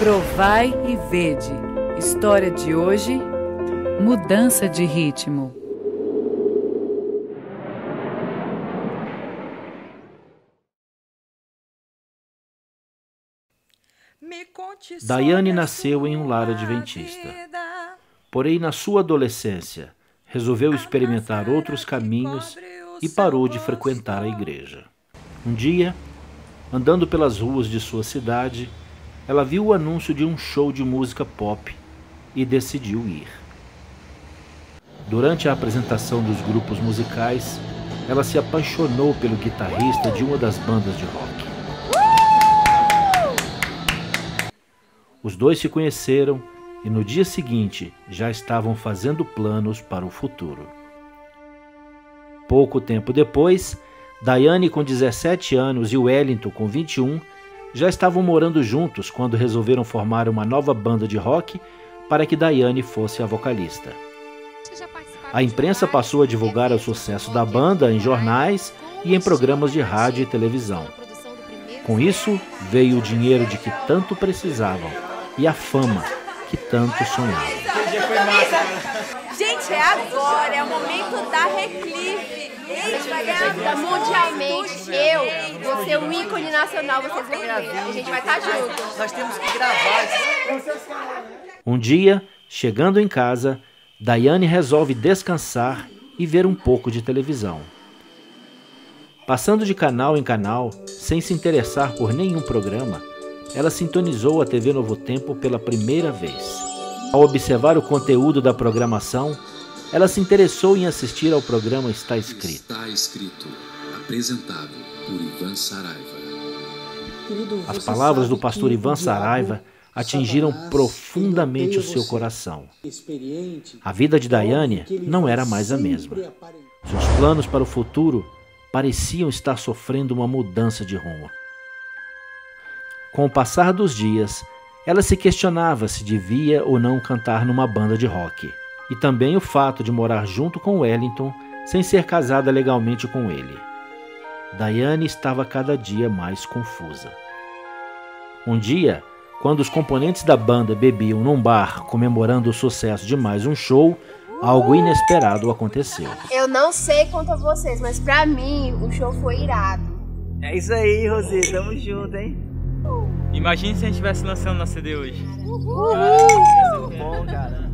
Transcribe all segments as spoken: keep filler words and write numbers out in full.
Provai e vede. História de hoje: mudança de ritmo. Daiane nasceu em um lar adventista. Porém, na sua adolescência, resolveu experimentar outros caminhos e parou de frequentar a igreja. Um dia, andando pelas ruas de sua cidade, ela viu o anúncio de um show de música pop e decidiu ir. Durante a apresentação dos grupos musicais, ela se apaixonou pelo guitarrista de uma das bandas de rock. Os dois se conheceram e no dia seguinte já estavam fazendo planos para o futuro. Pouco tempo depois, Daiane com dezessete anos e Wellington com vinte e um já estavam morando juntos quando resolveram formar uma nova banda de rock para que Daiane fosse a vocalista. A imprensa passou a divulgar o sucesso da banda em jornais e em programas de rádio e televisão. Com isso, veio o dinheiro de que tanto precisavam e a fama que tanto sonhavam. Gente, é agora, é o momento da Reclive. A gente vai ganhar mundialmente. Eu vou ser um ícone nacional, vocês vão ver. A gente vai estar juntos. Nós temos que gravar. Um dia, chegando em casa, Daiane resolve descansar e ver um pouco de televisão. Passando de canal em canal, sem se interessar por nenhum programa, ela sintonizou a T V Novo Tempo pela primeira vez. Ao observar o conteúdo da programação, ela se interessou em assistir ao programa Está Escrito. Está Escrito, apresentado por Ivan Saraiva. As palavras do pastor Ivan Saraiva atingiram profundamente o seu coração. A vida de Daiane não era mais a mesma. Seus planos para o futuro pareciam estar sofrendo uma mudança de rumo. Com o passar dos dias, ela se questionava se devia ou não cantar numa banda de rock. E também o fato de morar junto com Wellington sem ser casada legalmente com ele. Daiane estava cada dia mais confusa. Um dia, quando os componentes da banda bebiam num bar comemorando o sucesso de mais um show, algo inesperado aconteceu. Eu não sei quanto a vocês, mas pra mim o show foi irado. É isso aí, Rosê, tamo junto, hein? Imagine se a gente estivesse lançando nosso C D hoje. Uhul. Caramba, que bom, cara.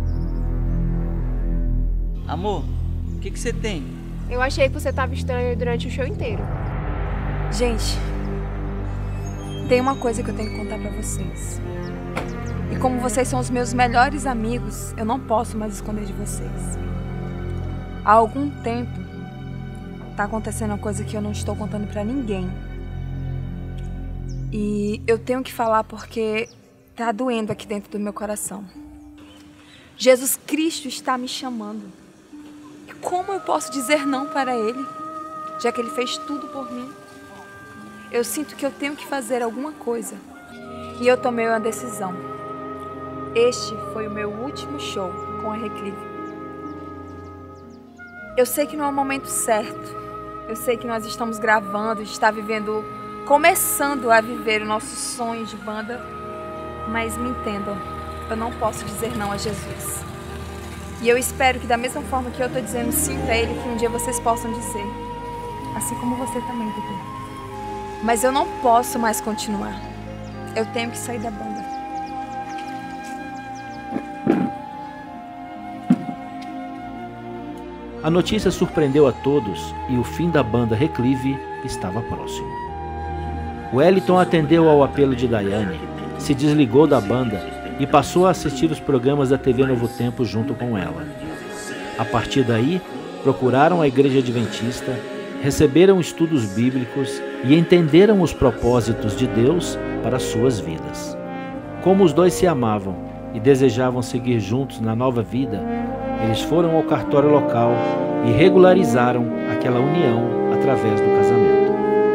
Amor, o que que você tem? Eu achei que você tava estranho durante o show inteiro. Gente, tem uma coisa que eu tenho que contar pra vocês. E como vocês são os meus melhores amigos, eu não posso mais esconder de vocês. Há algum tempo, tá acontecendo uma coisa que eu não estou contando pra ninguém. E eu tenho que falar porque tá doendo aqui dentro do meu coração. Jesus Cristo está me chamando. E como eu posso dizer não para Ele, já que Ele fez tudo por mim? Eu sinto que eu tenho que fazer alguma coisa. E eu tomei uma decisão. Este foi o meu último show com a Reclive. Eu sei que não é o momento certo. Eu sei que nós estamos gravando, está vivendo... começando a viver o nosso sonho de banda, mas me entendam, eu não posso dizer não a Jesus. E eu espero que da mesma forma que eu estou dizendo sim para Ele, que um dia vocês possam dizer, assim como você também, Dudu. Mas eu não posso mais continuar, eu tenho que sair da banda. A notícia surpreendeu a todos e o fim da banda Reclive estava próximo. Wellington atendeu ao apelo de Daiane, se desligou da banda e passou a assistir os programas da T V Novo Tempo junto com ela. A partir daí, procuraram a igreja adventista, receberam estudos bíblicos e entenderam os propósitos de Deus para suas vidas. Como os dois se amavam e desejavam seguir juntos na nova vida, eles foram ao cartório local e regularizaram aquela união através do casamento.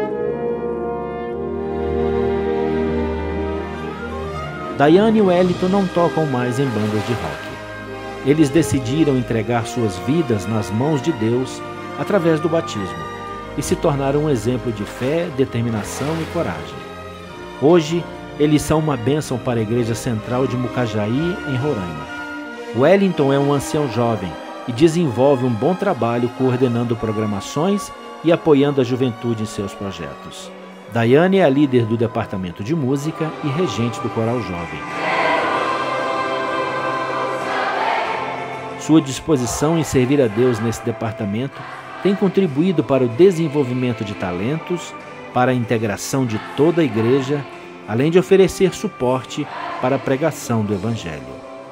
Daiane e Wellington não tocam mais em bandas de rock. Eles decidiram entregar suas vidas nas mãos de Deus através do batismo e se tornaram um exemplo de fé, determinação e coragem. Hoje, Eles são uma bênção para a Igreja Central de Mucajaí, em Roraima. Wellington é um ancião jovem e desenvolve um bom trabalho coordenando programações e apoiando a juventude em seus projetos. Daiane é a líder do departamento de música e regente do coral jovem. Sua disposição em servir a Deus nesse departamento tem contribuído para o desenvolvimento de talentos, para a integração de toda a igreja, além de oferecer suporte para a pregação do Evangelho.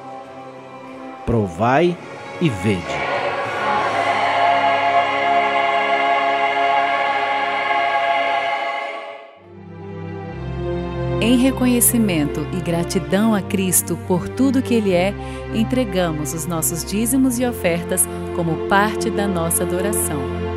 Provai e vede. Em reconhecimento e gratidão a Cristo por tudo que Ele é, entregamos os nossos dízimos e ofertas como parte da nossa adoração.